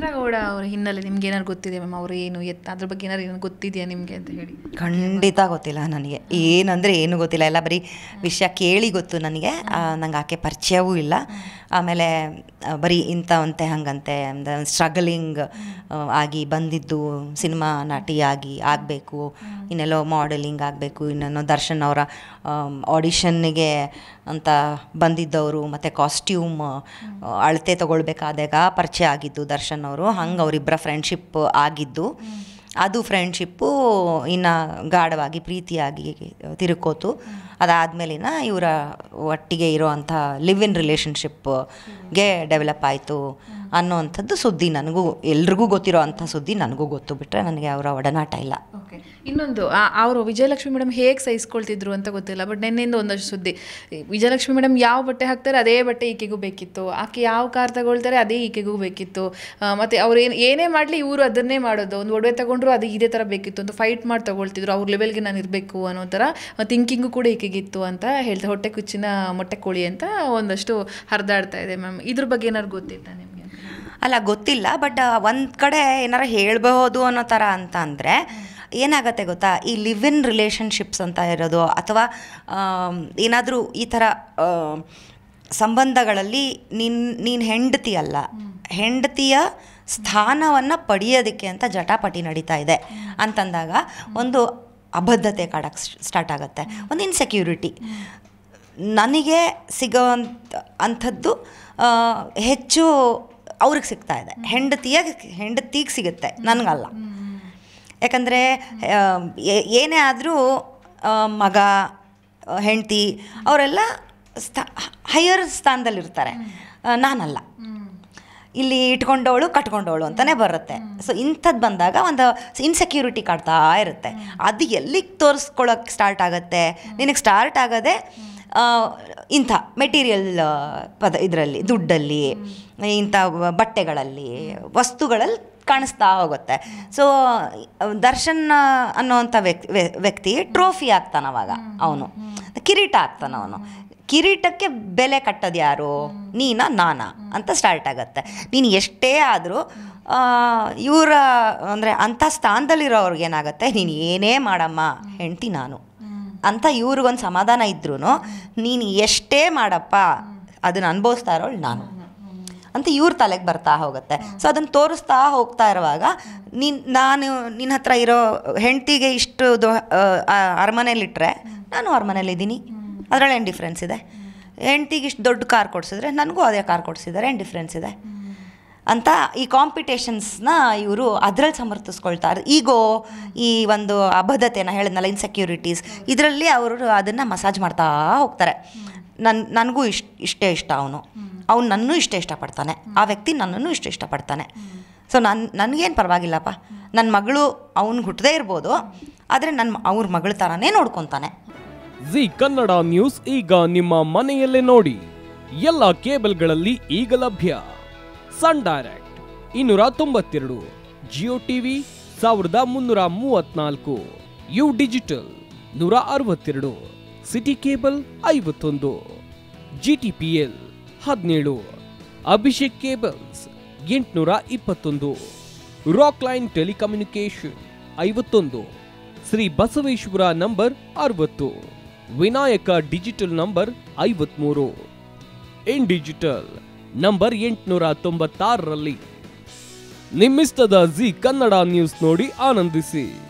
ಚಂದ್ರಗೌಡ ಅವರ ಹಿನ್ನೆಲೆ ನಿಮ್ಗೆ ಏನಾದ್ರು ಗೊತ್ತಿದೆ ಮ್ಯಾಮ್? ಅವರು ಏನು ಅದ್ರ ಬಗ್ಗೆ ಏನಾದ್ರು ಗೊತ್ತಿದೆಯಾ ನಿಮಗೆ ಅಂತ ಹೇಳಿ? ಖಂಡಿತ ಗೊತ್ತಿಲ್ಲ ನನಗೆ, ಏನಂದರೆ ಏನು ಗೊತ್ತಿಲ್ಲ. ಎಲ್ಲ ಬರೀ ವಿಷಯ ಕೇಳಿ ಗೊತ್ತು ನನಗೆ. ನಂಗೆ ಆಕೆ ಪರಿಚಯವೂ ಇಲ್ಲ. ಆಮೇಲೆ ಬರೀ ಇಂಥವಂತೆ ಹಂಗಂತೆ ಸ್ಟ್ರಗಲಿಂಗ್ ಆಗಿ ಬಂದಿದ್ದು, ಸಿನಿಮಾ ನಟಿಯಾಗಿ ಆಗಬೇಕು, ಇನ್ನೆಲ್ಲೋ ಮಾಡೆಲಿಂಗ್ ಆಗಬೇಕು, ಇನ್ನೇನೋ ದರ್ಶನ್ ಅವರ ಆಡಿಷನ್ನಿಗೆ ಅಂತ ಬಂದಿದ್ದವರು, ಮತ್ತು ಕಾಸ್ಟ್ಯೂಮ್ ಅಳತೆ ತೊಗೊಳ್ಬೇಕಾದಾಗ ಪರಿಚಯ ಆಗಿದ್ದು ದರ್ಶನ್ ಅವರು. ಹಂಗೆ ಅವರಿಬ್ಬರ ಫ್ರೆಂಡ್ಶಿಪ್ ಆಗಿದ್ದು, ಅದು ಫ್ರೆಂಡ್ಶಿಪ್ಪು ಇನ್ನು ಗಾಢವಾಗಿ ಪ್ರೀತಿಯಾಗಿ ತಿರುಕೋತು. ಅದಾದಮೇಲಿನ ಇವರ ಒಟ್ಟಿಗೆ ಇರೋ ಅಂಥ ಲಿವ್ ಇನ್ ರಿಲೇಷನ್ಶಿಪ್ಗೆ ಡೆವಲಪ್ ಆಯಿತು ಅನ್ನೋವಂಥದ್ದು ಸುದ್ದಿ ನನಗೂ, ಎಲ್ರಿಗೂ ಗೊತ್ತಿರೋ ಅಂಥ ಸುದ್ದಿ ನನಗೂ ಗೊತ್ತು. ಬಿಟ್ಟರೆ ನನಗೆ ಅವರ ಒಡನಾಟ ಇಲ್ಲ. ಓಕೆ. ಇನ್ನೊಂದು, ಅವರು ವಿಜಯಲಕ್ಷ್ಮಿ ಮೇಡಮ್ ಹೇಗೆ ಸಹಿಸ್ಕೊಳ್ತಿದ್ರು ಅಂತ ಗೊತ್ತಿಲ್ಲ, ಬಟ್ ನೆನ್ನೆಯಿಂದ ಒಂದಷ್ಟು ಸುದ್ದಿ, ವಿಜಯಲಕ್ಷ್ಮಿ ಮೇಡಮ್ ಯಾವ ಬಟ್ಟೆ ಹಾಕ್ತಾರೆ ಅದೇ ಬಟ್ಟೆ ಈಕೆಗೂ ಬೇಕಿತ್ತು, ಆಕೆ ಯಾವ ಕಾರ್ ತಗೊಳ್ತಾರೆ ಅದೇ ಈಕೆಗೂ ಬೇಕಿತ್ತು, ಮತ್ತು ಅವ್ರು ಏನೇ ಮಾಡಲಿ ಇವರು ಅದನ್ನೇ ಮಾಡೋದು, ಒಂದು ಒಡವೆ ತಗೊಂಡ್ರು ಅದು ಇದೇ ಥರ ಬೇಕಿತ್ತು ಅಂತ ಫೈಟ್ ಮಾಡಿ ತಗೊಳ್ತಿದ್ರು. ಅವ್ರ ಲೆವೆಲ್ಗೆ ನಾನು ಇರಬೇಕು ಅನ್ನೋ ಥರ ಥಿಂಕಿಂಗು ಕೂಡ ಈಕೆಗಿತ್ತು ಅಂತ ಹೇಳ್ತಾರೆ. ಹೊಟ್ಟೆ ಕುಚ್ಚಿನ ಮೊಟ್ಟೆ ಕೋಳಿ ಅಂತ ಒಂದಷ್ಟು ಹರಿದಾಡ್ತಾ ಇದೆ ಮ್ಯಾಮ್. ಇದ್ರ ಬಗ್ಗೆ ಏನಾದ್ರು ಗೊತ್ತಿತ್ತಾ ನಿಮಗೆ? ಅಲ್ಲ, ಗೊತ್ತಿಲ್ಲ. ಬಟ್ ಒಂದು ಕಡೆ ಏನಾರು ಹೇಳ್ಬೋದು ಅನ್ನೋ ಥರ ಅಂತ ಅಂದರೆ ಏನಾಗತ್ತೆ ಗೊತ್ತಾ, ಈ ಲಿವ್ ಇನ್ ರಿಲೇಷನ್ಶಿಪ್ಸ್ ಅಂತ ಇರೋದು, ಅಥವಾ ಏನಾದರೂ ಈ ಥರ ಸಂಬಂಧಗಳಲ್ಲಿ ನೀನು ಹೆಂಡತಿ ಅಲ್ಲ, ಹೆಂಡತಿಯ ಸ್ಥಾನವನ್ನು ಪಡೆಯೋದಕ್ಕೆ ಅಂತ ಜಟಾಪಟಿ ನಡೀತಾ ಇದೆ ಅಂತಂದಾಗ ಒಂದು ಅಬದ್ಧತೆ ಕಾಡಕ್ಕೆ ಸ್ಟಾರ್ಟ್ ಆಗುತ್ತೆ, ಒಂದು ಇನ್ಸೆಕ್ಯೂರಿಟಿ. ನನಗೆ ಅಂಥದ್ದು ಹೆಚ್ಚು ಅವ್ರಿಗೆ ಸಿಗ್ತಾ ಇದೆ, ಹೆಂಡತಿಗೆ ಸಿಗುತ್ತೆ, ನನಗಲ್ಲ. ಯಾಕಂದರೆ ಏನೇ ಆದರೂ ಮಗ ಹೆಂಡತಿ ಅವರೆಲ್ಲ ಹೈಯರ್ ಸ್ಥಾನದಲ್ಲಿರ್ತಾರೆ, ನಾನಲ್ಲ. ಇಲ್ಲಿ ಇಟ್ಕೊಂಡವಳು ಕಟ್ಕೊಂಡವಳು ಅಂತಲೇ ಬರುತ್ತೆ. ಸೊ ಇಂಥದ್ದು ಬಂದಾಗ ಒಂದು ಇನ್ಸೆಕ್ಯೂರಿಟಿ ಕಾಡ್ತಾ ಇರುತ್ತೆ. ಅದು ಎಲ್ಲಿಗೆ ತೋರಿಸ್ಕೊಳ್ಳೋಕ್ಕೆ ಸ್ಟಾರ್ಟ್ ಆಗುತ್ತೆ, ನಿನಗೆ ಸ್ಟಾರ್ಟ್ ಆಗೋದೆ ಇಂಥ ಮೆಟೀರಿಯಲ್ ಇದರಲ್ಲಿ, ದುಡ್ಡಲ್ಲಿ, ಇಂಥ ಬಟ್ಟೆಗಳಲ್ಲಿ, ವಸ್ತುಗಳಲ್ಲಿ ಕಾಣಿಸ್ತಾ ಹೋಗುತ್ತೆ. ಸೊ ದರ್ಶನ್ ಅನ್ನೋವಂಥ ವ್ಯಕ್ತಿ ಟ್ರೋಫಿ ಆಗ್ತಾನವಾಗ, ಅವನು ಕಿರೀಟ ಆಗ್ತಾನವನು. ಕಿರೀಟಕ್ಕೆ ಬೆಲೆ ಕಟ್ಟೋದು ಯಾರು, ನೀನಾ ನಾನಾ ಅಂತ ಸ್ಟಾರ್ಟ್ ಆಗುತ್ತೆ. ನೀನು ಎಷ್ಟೇ ಆದರೂ ಇವರ ಅಂದರೆ ಅಂಥ ಸ್ಥಾನದಲ್ಲಿರೋವ್ರಿಗೆ ಏನಾಗುತ್ತೆ, ನೀನು ಏನೇ ಮಾಡಮ್ಮ ಹೆಂಡ್ತಿ ನಾನು ಅಂತ ಇವ್ರಿಗೊಂದು ಸಮಾಧಾನ ಇದ್ರೂ, ನೀನು ಎಷ್ಟೇ ಮಾಡಪ್ಪ ಅದನ್ನು ಅನುಭವಿಸ್ತಾ ಇರೋಳು ನಾನು ಅಂತ ಇವ್ರ ತಲೆಗೆ ಬರ್ತಾ ಹೋಗುತ್ತೆ. ಸೊ ಅದನ್ನು ತೋರಿಸ್ತಾ ಹೋಗ್ತಾ ಇರುವಾಗ ನಾನು ನಿನ್ನ ಹತ್ರ ಇರೋ ಹೆಂಡ್ತಿಗೆ ಇಷ್ಟು ಅರಮನೆಯಲ್ಲಿಟ್ಟರೆ ನಾನು ಅರಮನೆಯಲ್ಲಿದ್ದೀನಿ, ಅದರಲ್ಲಿ ಏನು ಡಿಫ್ರೆನ್ಸ್ ಇದೆ? ಹೆಂಡ್ತಿಗೆ ಇಷ್ಟು ದೊಡ್ಡ ಕಾರ್ ಕೊಡಿಸಿದ್ರೆ ನನಗೂ ಅದೇ ಕಾರ್ ಕೊಡಿಸಿದ್ದಾರೆ, ಏನು ಡಿಫ್ರೆನ್ಸ್ ಇದೆ ಅಂತ ಈ ಕಾಂಪಿಟೇಷನ್ಸ್ನ ಇವರು ಅದರಲ್ಲಿ ಸಮರ್ಥಿಸ್ಕೊಳ್ತಾರೆ. ಈಗೋ ಈ ಒಂದು ಅಬದ್ಧತೆನ ಹೇಳಿದ್ನಲ್ಲ, ಇನ್ಸೆಕ್ಯೂರಿಟೀಸ್, ಇದರಲ್ಲಿ ಅವರು ಅದನ್ನು ಮಸಾಜ್ ಮಾಡ್ತಾ ಹೋಗ್ತಾರೆ. ನನಗೂ ಇಷ್ಟೇ ಇಷ್ಟ ಅವನು ನನ್ನೂ ಇಷ್ಟಪಡ್ತಾನೆ, ಆ ವ್ಯಕ್ತಿ ನನ್ನನ್ನು ಇಷ್ಟಪಡ್ತಾನೆ. ಸೊ ನನಗೇನು ಪರವಾಗಿಲ್ಲಪ್ಪ, ನನ್ನ ಮಗಳು ಅವ್ನಿಗೆ ಹುಟ್ಟದೇ ಇರ್ಬೋದು, ಆದರೆ ಅವ್ರ ಮಗಳ ಥರನೇ ನೋಡ್ಕೊತಾನೆ. ಜಿ ಕನ್ನಡ ನ್ಯೂಸ್ ಈಗ ನಿಮ್ಮ ಮನೆಯಲ್ಲೇ ನೋಡಿ. ಎಲ್ಲ ಕೇಬಲ್ಗಳಲ್ಲಿ ಈಗ ಲಭ್ಯ. Sun Direct 292, Jio TV 1334, U digital 162, city cable 51, GTPL 17, Abhishek cables 821, rock line telecommunication 51, Shri Basaveshwara number 60, Vinayaka digital number 53, in digital number 896ರಲ್ಲಿ. ನಿಮ್ಮಿಸ್ತದ ಜಿ ಕನ್ನಡ ನ್ಯೂಸ್ ನೋಡಿ ಆನಂದಿಸಿ.